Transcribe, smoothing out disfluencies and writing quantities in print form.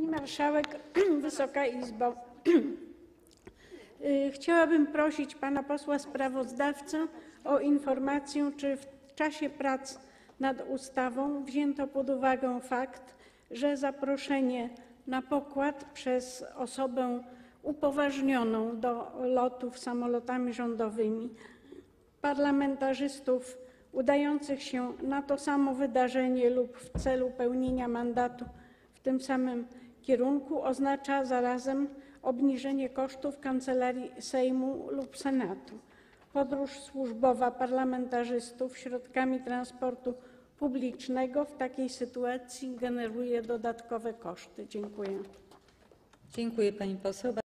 Marszałek, Wysoka Izbo. Chciałabym prosić pana posła sprawozdawcę o informację, czy w czasie prac nad ustawą wzięto pod uwagę fakt, że zaproszenie na pokład przez osobę upoważnioną do lotów samolotami rządowymi parlamentarzystów udających się na to samo wydarzenie lub w celu pełnienia mandatu w tym samym kierunku oznacza zarazem obniżenie kosztów Kancelarii Sejmu lub Senatu. Podróż służbowa parlamentarzystów środkami transportu publicznego w takiej sytuacji generuje dodatkowe koszty. Dziękuję. Dziękuję pani poseł.